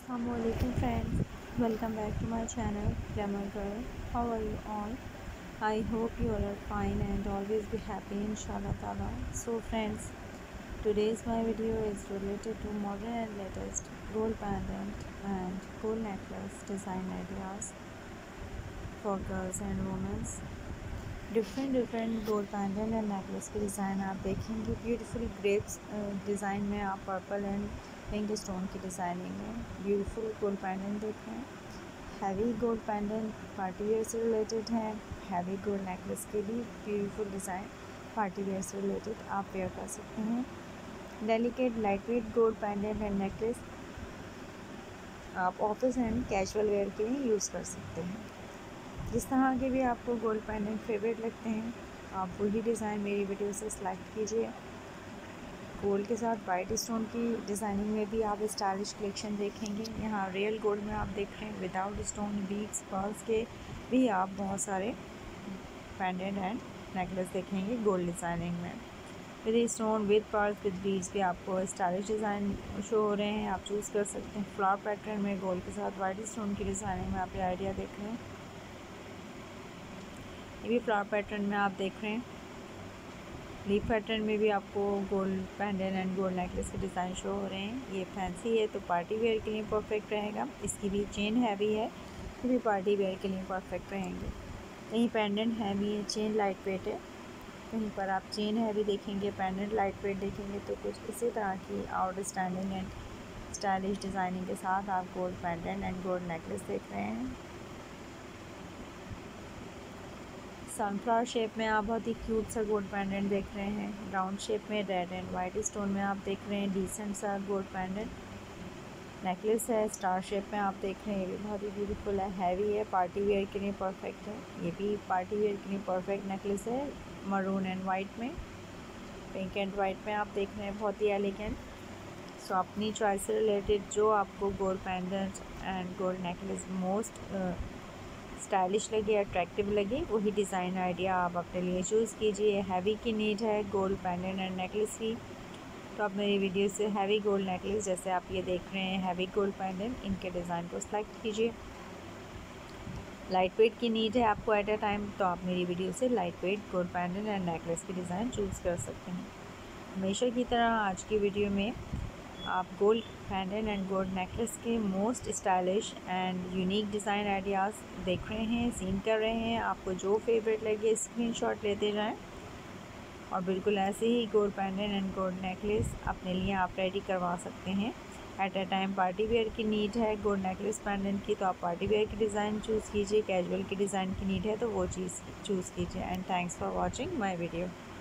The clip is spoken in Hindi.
Assalamualaikum friends, welcome back to my channel Glamour Girl. How are you all? I hope you all are fine and always be happy inshallah ta'ala. So friends, today's my video is related to modern and latest gold pendant and gold necklace design ideas for girls and women. Different gold pendant and necklace के डिज़ाइन आप देखेंगे। ब्यूटीफुल ग्रेप्स डिज़ाइन में आप पर्पल एंड पिंक स्टोन की डिज़ाइनिंग में ब्यूटीफुल गोल्ड पैंडेंट देख रहे हैं। Heavy gold pendant party wear से रिलेटेड है। हैवी गोल्ड नेकलेस के भी ब्यूटीफुल डिज़ाइन पार्टी वेयर से रिलेटेड आप वेयर कर सकते हैं। Delicate light weight gold pendant and necklace आप ऑफिस एंड कैजुअल वेयर के लिए यूज़ कर सकते हैं। जिस तरह के भी आपको गोल्ड पेंडेंट फेवरेट लगते हैं आप वही डिज़ाइन मेरी वीडियो से सिलेक्ट कीजिए। गोल्ड के साथ वाइट स्टोन की डिज़ाइनिंग में भी आप स्टाइलिश कलेक्शन देखेंगे। यहाँ रियल गोल्ड में आप देख रहे हैं विदाउट स्टोन बीड्स पर्ल्स के भी आप बहुत सारे पेंडेंट एंड नेकलेस देखेंगे गोल्ड डिज़ाइनिंग में। With stone with pearls with beads भी आपको स्टाइलिश डिज़ाइन शो हो रहे हैं, आप चूज़ कर सकते हैं। फ्लावर पैटर्न में गोल्ड के साथ वाइट स्टोन की डिज़ाइनिंग में आप ये आइडिया देख रहे हैं। ये भी फ्लावर पैटर्न में आप देख रहे हैं। लीफ पैटर्न में भी आपको gold pendant and gold necklace के डिज़ाइन शो हो रहे हैं। ये फैंसी है तो पार्टी वेयर के लिए परफेक्ट रहेगा। इसकी भी चेन हैवी है तो भी पार्टी वेयर के लिए परफेक्ट रहेंगे। कहीं पेंडेंट हैवी है, चेन लाइट वेट है, कहीं पर आप चेन हैवी देखेंगे, पेंडेंट लाइट वेट देखेंगे। तो कुछ इसी तरह की आउटस्टैंडिंग एंड स्टाइलिश डिज़ाइनिंग के साथ आप gold pendant and gold necklace देख रहे हैं। सनफ्लावर शेप में आप बहुत ही क्यूट सा गोल्ड पेंडेंट देख रहे हैं। राउंड शेप में रेड एंड वाइट स्टोन में आप देख रहे हैं डिसेंट सा गोल्ड पेंडेंट नेकलेस है। स्टार शेप में आप देख रहे हैं, ये भी बहुत ही ब्यूटीफुल है, हैवी है, पार्टी वेयर के लिए परफेक्ट है। ये भी पार्टी वेयर के लिए परफेक्ट नेकलेस है। मरून एंड वाइट में, पिंक एंड वाइट में आप देख रहे हैं, बहुत ही एलिगेंट। सो अपनी चॉइस से रिलेटेड जो आपको gold pendant and gold necklace most stylish लगे, अट्रैक्टिव लगे, वही डिज़ाइन आइडिया आप अपने लिए चूज़ कीजिए। हैवी की नीड है गोल्ड पेंडेंट एंड नेकलेस की, तो आप मेरी वीडियो से हैवी गोल्ड नेकलेस जैसे आप ये देख रहे हैं हैवी गोल्ड पेंडेंट, इनके डिज़ाइन को सिलेक्ट कीजिए। लाइट वेट की नीड है आपको एट अ टाइम, तो आप मेरी वीडियो से light weight gold pendant and necklace की डिज़ाइन चूज़ कर सकते हैं। हमेशा की तरह आज की वीडियो में आप gold pendant and gold necklace के most stylish and unique design ideas देख रहे हैं, सीन कर रहे हैं। आपको जो फेवरेट लगे स्क्रीनशॉट लेते जाएं और बिल्कुल ऐसे ही gold pendant and gold necklace अपने लिए आप रेडी करवा सकते हैं। At a time party wear की नीड है गोल्ड नेकलेस पेंडेंट की, तो आप पार्टी वेयर की डिज़ाइन चूज़ कीजिए। कैजुअल की डिज़ाइन की नीड है तो वो चीज़ चूज़ कीजिए। And thanks for watching my video.